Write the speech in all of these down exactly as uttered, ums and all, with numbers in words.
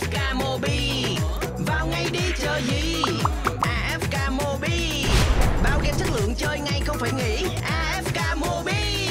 ép ca Mobi. Vào ngay đi chờ gì? a ép ca Mobi. Bao game chất lượng chơi ngay không phải nghĩ. a ép ca Mobi.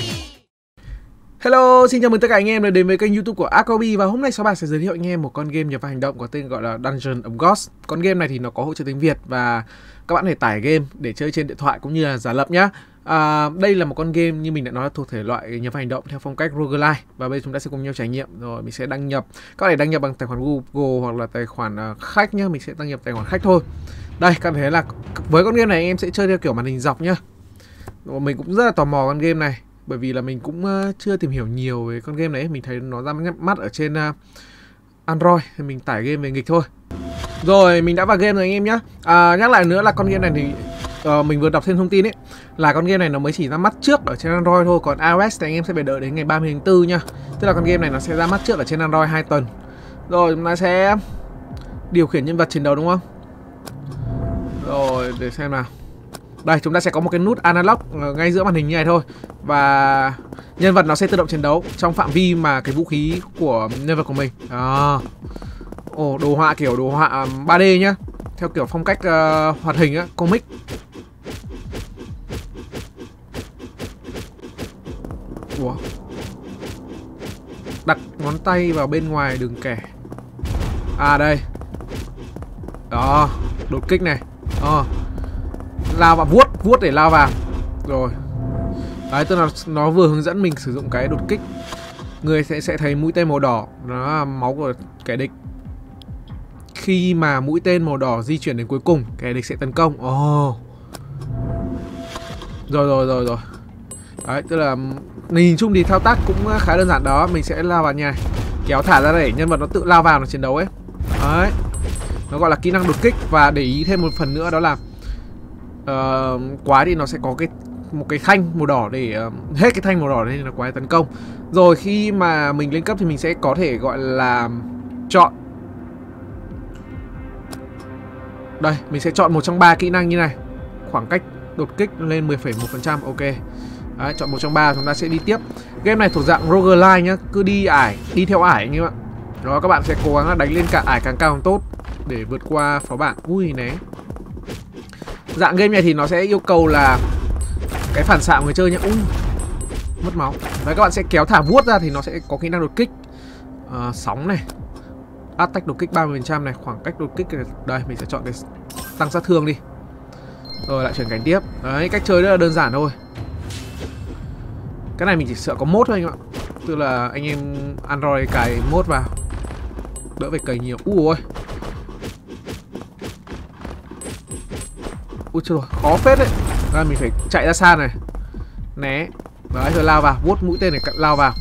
Hello, xin chào mừng tất cả anh em đã đến với kênh YouTube của Akobi. Và hôm nay sáu bạn sẽ giới thiệu anh em một con game nhập vai hành động có tên gọi là Dungeon of Gods. Con game này thì nó có hỗ trợ tiếng Việt và các bạn có thể tải game để chơi trên điện thoại cũng như là giả lập nhá. À, đây là một con game như mình đã nói là thuộc thể loại nhập vai hành động theo phong cách roguelike. Và bây giờ chúng ta sẽ cùng nhau trải nghiệm. Rồi mình sẽ đăng nhập. Các bạn thể đăng nhập bằng tài khoản Google hoặc là tài khoản uh, khách nhá. Mình sẽ đăng nhập tài khoản khách thôi. Đây, các bạn thấy là với con game này anh em sẽ chơi theo kiểu màn hình dọc nhá. Và mình cũng rất là tò mò con game này, bởi vì là mình cũng uh, chưa tìm hiểu nhiều về con game này. Mình thấy nó ra mắt ở trên uh, Android thì mình tải game về nghịch thôi. Rồi mình đã vào game rồi anh em nhé. À, nhắc lại nữa là con game này thì uh, mình vừa đọc thêm thông tin ấy là con game này nó mới chỉ ra mắt trước ở trên Android thôi. Còn iOS thì anh em sẽ phải đợi đến ngày ba mươi tháng tư nha. Tức là con game này nó sẽ ra mắt trước ở trên Android hai tuần. Rồi chúng ta sẽ điều khiển nhân vật chiến đấu đúng không? Rồi để xem nào. Đây, chúng ta sẽ có một cái nút analog ngay giữa màn hình như này thôi. Và nhân vật nó sẽ tự động chiến đấu trong phạm vi mà cái vũ khí của nhân vật của mình. Đó. Ồ, đồ họa kiểu đồ họa ba D nhá. Theo kiểu phong cách uh, hoạt hình á, comic. Ủa. Đặt ngón tay vào bên ngoài đường kẻ. À đây. Đó, đột kích này. Đó. Lao vào, vuốt, vuốt để lao vào. Rồi. Đấy, tức là nó vừa hướng dẫn mình sử dụng cái đột kích. Người sẽ, sẽ thấy mũi tên màu đỏ. Nó là máu của kẻ địch. Khi mà mũi tên màu đỏ di chuyển đến cuối cùng, kẻ địch sẽ tấn công. Ồ oh. Rồi rồi rồi rồi. Đấy, tức là nhìn chung thì thao tác cũng khá đơn giản đó. Mình sẽ lao vào nhà, kéo thả ra để nhân vật nó tự lao vào nó chiến đấu ấy. Đấy. Nó gọi là kỹ năng đột kích. Và để ý thêm một phần nữa đó là uh, quái thì nó sẽ có cái một cái thanh màu đỏ để uh, hết cái thanh màu đỏ nên là quái tấn công. Rồi khi mà mình lên cấp thì mình sẽ có thể gọi là chọn. Đây, mình sẽ chọn một trong ba kỹ năng như này. Khoảng cách đột kích lên mười phẩy một phần trăm. Ok. Đấy, chọn một trong ba chúng ta sẽ đi tiếp. Game này thuộc dạng roguelike nhá, cứ đi ải, đi theo ải như vậy. Đó, các bạn sẽ cố gắng đánh lên cả ải càng cao càng tốt để vượt qua phó bản. Ui né. Dạng game này thì nó sẽ yêu cầu là cái phản xạ của người chơi nhá. Ui. Mất máu. Đấy, các bạn sẽ kéo thả vuốt ra thì nó sẽ có kỹ năng đột kích. À, sóng này. Attack đột kích ba mươi phần trăm này, khoảng cách đột kích này. Đây, mình sẽ chọn để tăng sát thương đi. Rồi lại chuyển cảnh tiếp. Đấy, cách chơi rất là đơn giản thôi. Cái này mình chỉ sợ có mod thôi anh ạ. Tức là anh em Android cài mod vào, đỡ phải cày nhiều. Ui ôi. Ui trời, khó phết đấy. Đây, mình phải chạy ra xa này. Né. Đấy, rồi lao vào, vuốt mũi tên này lao vào.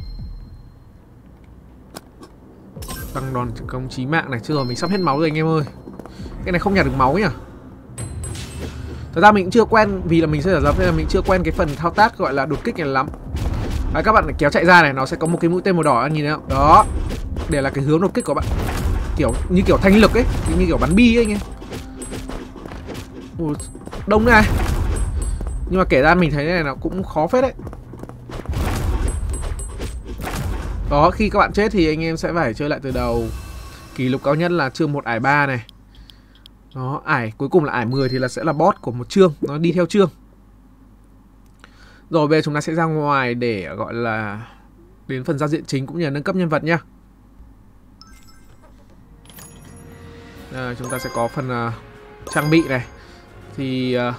Tăng đòn công chí mạng này. Chưa rồi, mình sắp hết máu rồi anh em ơi. Cái này không nhặt được máu nhỉ. Thật ra mình cũng chưa quen, vì là mình sẽ giả dập nên là mình chưa quen cái phần thao tác gọi là đột kích này lắm. Đấy, các bạn kéo chạy ra này, nó sẽ có một cái mũi tên màu đỏ, nhìn thấy không? Đó. Để là cái hướng đột kích của bạn. Kiểu như kiểu thanh lực ấy, như kiểu bắn bi ấy anh em. Ủa, đông này. Nhưng mà kể ra mình thấy cái này nó cũng khó phết đấy. Đó, khi các bạn chết thì anh em sẽ phải chơi lại từ đầu. Kỷ lục cao nhất là chương một ải ba này. Đó, ải cuối cùng là ải mười thì là sẽ là boss của một chương, nó đi theo chương. Rồi bây giờ chúng ta sẽ ra ngoài để gọi là đến phần giao diện chính cũng như là nâng cấp nhân vật nhá. À, chúng ta sẽ có phần uh, trang bị này. Thì uh,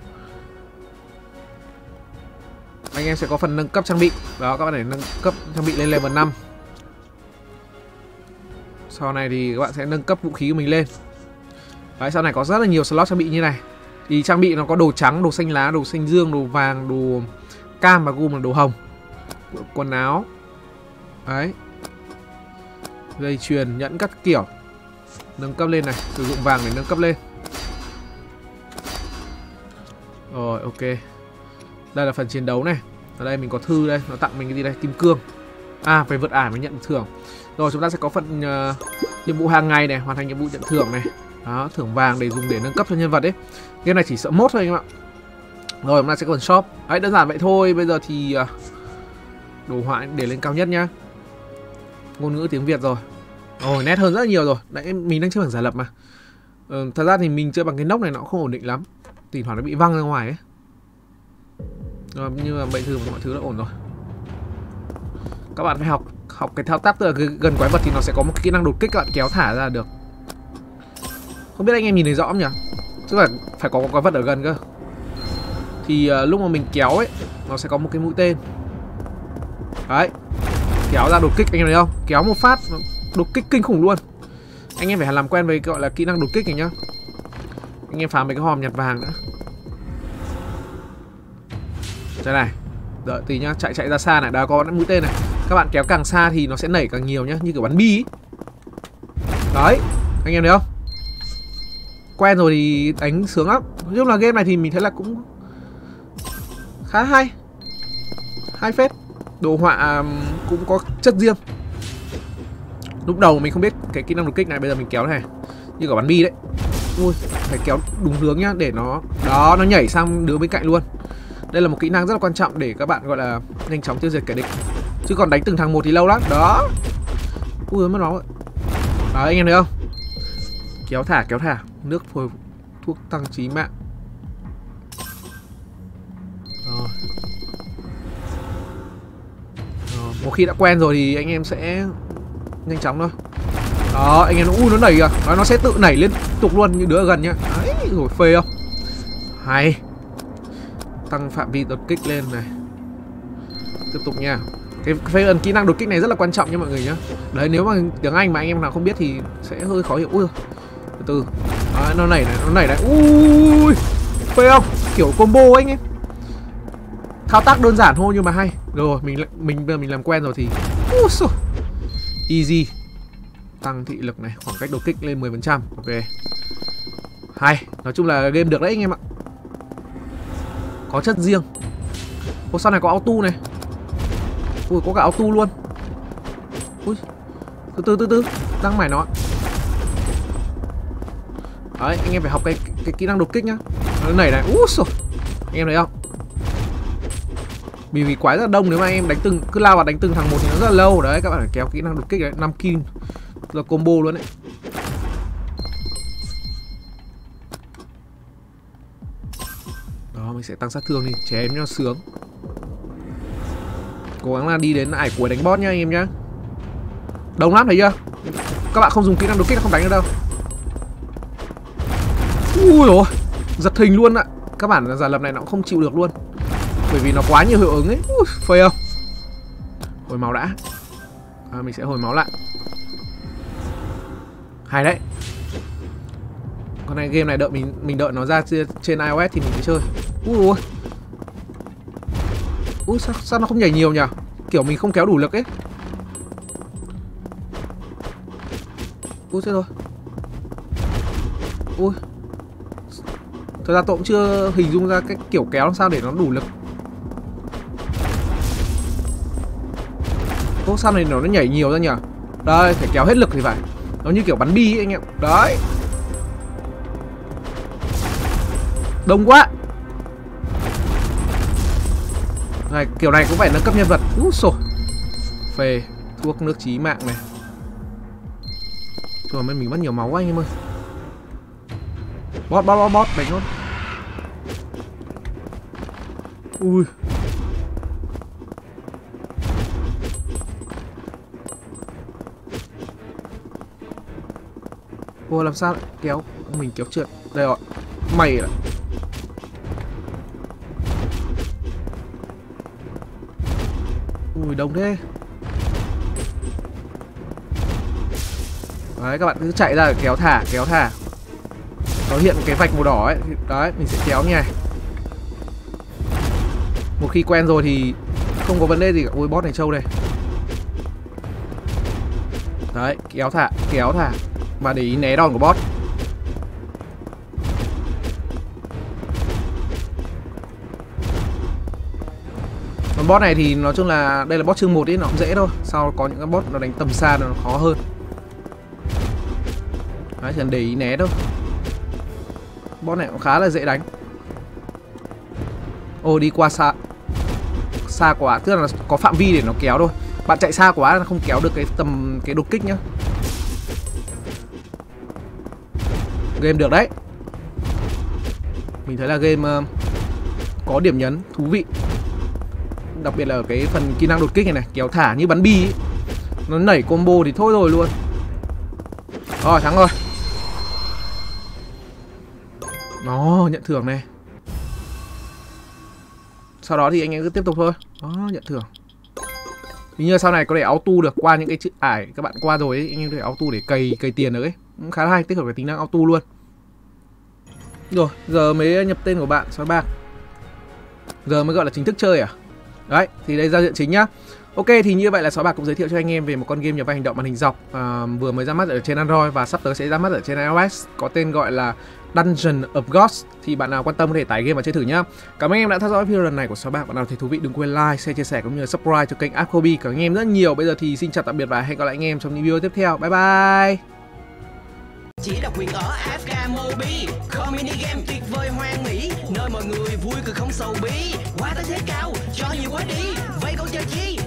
anh em sẽ có phần nâng cấp trang bị. Đó, các bạn để nâng cấp trang bị lên level năm. Sau này thì các bạn sẽ nâng cấp vũ khí của mình lên. Đấy, sau này có rất là nhiều slot trang bị như này. Thì trang bị nó có đồ trắng, đồ xanh lá, đồ xanh dương, đồ vàng, đồ cam và gồm là đồ hồng. Quần áo. Đấy. Dây chuyền, nhẫn các kiểu. Nâng cấp lên này, sử dụng vàng để nâng cấp lên. Rồi, ok. Đây là phần chiến đấu này. Ở đây mình có thư đây, nó tặng mình cái gì đây? Kim cương. À, phải vượt ải mới nhận thưởng. Rồi chúng ta sẽ có phần uh, nhiệm vụ hàng ngày này, hoàn thành nhiệm vụ nhận thưởng này. Đó, thưởng vàng để dùng để nâng cấp cho nhân vật ấy. Game này chỉ sợ mốt thôi anh em ạ. Rồi chúng ta sẽ còn shop. Đấy, đơn giản vậy thôi. Bây giờ thì uh, đồ họa để lên cao nhất nhá. Ngôn ngữ tiếng Việt rồi. Ồ, nét hơn rất là nhiều rồi. Nãy mình đang chơi bằng giả lập mà. Ừ, thật ra thì mình chơi bằng cái nóc này nó cũng không ổn định lắm. Thỉnh thoảng nó bị văng ra ngoài ấy. Rồi, nhưng mà bình thường mọi thứ đã ổn rồi. Các bạn phải học học cái thao tác, tức là gần quái vật thì nó sẽ có một kỹ năng đột kích, các bạn kéo thả ra được. Không biết anh em nhìn thấy rõ không nhỉ? Tức là phải có quái vật ở gần cơ. Thì uh, lúc mà mình kéo ấy, nó sẽ có một cái mũi tên. Đấy. Kéo ra đột kích, anh em thấy không? Kéo một phát đột kích kinh khủng luôn. Anh em phải làm quen với gọi là kỹ năng đột kích này nhá. Anh em phá mấy cái hòm nhặt vàng nữa. Đây này. Đợi tí nhá, chạy chạy ra xa này, đã có mũi tên này. Các bạn kéo càng xa thì nó sẽ nảy càng nhiều nhá, như kiểu bắn bi ý. Đấy, anh em thấy không? Quen rồi thì đánh sướng lắm. Nói chung là game này thì mình thấy là cũng khá hay. Hay phết. Đồ họa cũng có chất riêng. Lúc đầu mình không biết cái kỹ năng đột kích này, bây giờ mình kéo này như cả bắn bi đấy. Ui, phải kéo đúng hướng nhá, để nó đó, nó nhảy sang đứa bên cạnh luôn. Đây là một kỹ năng rất là quan trọng để các bạn gọi là nhanh chóng tiêu diệt kẻ địch. Chứ còn đánh từng thằng một thì lâu lắm. Đó. Ui, mất máu rồi. Đó, anh em thấy không? Kéo thả, kéo thả. Nước phôi thuốc tăng chí mạng. Rồi. Rồi. Một khi đã quen rồi thì anh em sẽ nhanh chóng thôi. Đó, anh em nó ui nó nảy kìa. Đó, nó sẽ tự nảy liên tục luôn như đứa ở gần nhá. Đấy, rồi phê không? Hay. Tăng phạm vi đột kích lên này. Tiếp tục nha. Cái phê ẩn kỹ năng đột kích này rất là quan trọng nha mọi người nhá. Đấy, nếu mà tiếng Anh mà anh em nào không biết thì sẽ hơi khó hiểu. Ui, từ từ. Đó, nó nảy này, nó nảy này. Ui, phê không? Kiểu combo anh em. Thao tác đơn giản thôi nhưng mà hay. Rồi, mình mình mình làm quen rồi thì ui xôi. Easy. Tăng thị lực này, khoảng cách đột kích lên mười phần trăm. Ok. Hay, nói chung là game được đấy anh em ạ. Có chất riêng. Ô, sau này có auto này. Ui, có cả auto luôn. Ui, từ từ từ từ, đang mải nó. Đấy, anh em phải học cái cái kỹ năng đột kích nhá. Nó nảy này, úi xồi. Anh em thấy không? Vì vì quái rất là đông, nếu mà anh em đánh từng cứ lao vào đánh từng thằng một thì nó rất là lâu. Đấy, các bạn phải kéo kỹ năng đột kích đấy, năm kill là combo luôn đấy. Đó, mình sẽ tăng sát thương đi, chém cho sướng. Cố gắng là đi đến ải cuối đánh boss nhá anh em nhá. Đông lắm thấy chưa? Các bạn không dùng kỹ năng đột kích nó không đánh được đâu. Ui dồi, giật thình luôn ạ. Các bản giả lập này nó cũng không chịu được luôn. Bởi vì nó quá nhiều hiệu ứng ấy. Ui, phê không? Hồi máu đã. À, mình sẽ hồi máu lại. Hay đấy. Con này game này đợi mình mình đợi nó ra trên iOS thì mình sẽ chơi. Ui ui. Ui sao, sao nó không nhảy nhiều nhỉ? Kiểu mình không kéo đủ lực ấy. Ui chết rồi. Ui. Thật ra tôi cũng chưa hình dung ra cái kiểu kéo làm sao để nó đủ lực. Ô sao này nó nhảy nhiều ra nhỉ? Đây, phải kéo hết lực thì phải. Nó như kiểu bắn bi ấy anh em. Đấy. Đông quá. Này, kiểu này cũng phải nâng cấp nhân vật. Úi xồi. Phê. Thuốc nước chí mạng này. Trời ơi, mình mất nhiều máu quá anh em ơi. Bot, bot, bot, bot, đánh luôn. Ui. Ôi làm sao lại kéo. Mình kéo trượt. Đây rồi. Mày lại. Ui đông thế. Đấy các bạn cứ chạy ra để kéo thả, kéo thả. Nó hiện cái vạch màu đỏ ấy. Đấy mình sẽ kéo như này. Một khi quen rồi thì không có vấn đề gì cả. Ui boss này trâu đây. Đấy kéo thả, kéo thả. Và để ý né đòn của boss. Còn boss này thì nói chung là đây là boss chương một ấy, nó cũng dễ thôi. Sau có những cái boss nó đánh tầm xa nó khó hơn. Đấy chỉ cần để ý né thôi. Boss này cũng khá là dễ đánh. Ồ đi qua xa xa quá, tức là có phạm vi để nó kéo thôi. Bạn chạy xa quá là không kéo được cái tầm cái đột kích nhá. Game được đấy. Mình thấy là game uh, có điểm nhấn thú vị. Đặc biệt là ở cái phần kỹ năng đột kích này này, kéo thả như bắn bi ấy. Nó nảy combo thì thôi rồi luôn. Rồi thắng rồi. Nó nhận thưởng này. Sau đó thì anh em cứ tiếp tục thôi. Đó, nhận thưởng. Hình như sau này có thể auto được qua những cái chữ ải các bạn qua rồi ấy, anh em có thể auto để cày cày tiền được ấy. Cũng khá là hay, tích hợp cái tính năng auto luôn. Rồi, giờ mới nhập tên của bạn sói bạc. Giờ mới gọi là chính thức chơi à? Đấy, thì đây giao diện chính nhá. Ok, thì như vậy là sói bạc cũng giới thiệu cho anh em về một con game nhập vai hành động màn hình dọc à, vừa mới ra mắt ở trên Android và sắp tới sẽ ra mắt ở trên iOS, có tên gọi là Dungeon of Gods. Thì bạn nào quan tâm có thể tải game và chơi thử nhá. Cảm ơn anh em đã theo dõi video lần này của sói bạc. Bạn nào thấy thú vị đừng quên like, share, chia sẻ cũng như là subscribe cho kênh Akobi. Cảm ơn anh em rất nhiều. Bây giờ thì xin chào tạm biệt và hẹn gặp lại anh em trong những video tiếp theo. Bye bye. Chỉ độc quyền ở a ép ca Mobile, có mini game tuyệt vời hoang mỹ, nơi mọi người vui cười không sầu bí. Quá tới thế cao, cho nhiều quá đi, vậy còn chờ chi?